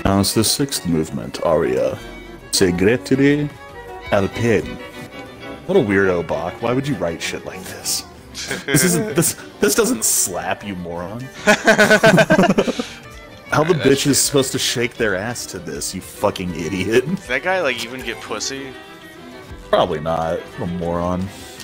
Now it's the sixth movement, aria. Segretire al pen. What a weirdo, Bach. Why would you write shit like this? This doesn't slap, you moron. How the bitch is supposed to shake their ass to this, you fucking idiot? Does that guy like even get pussy? Probably not. What a moron.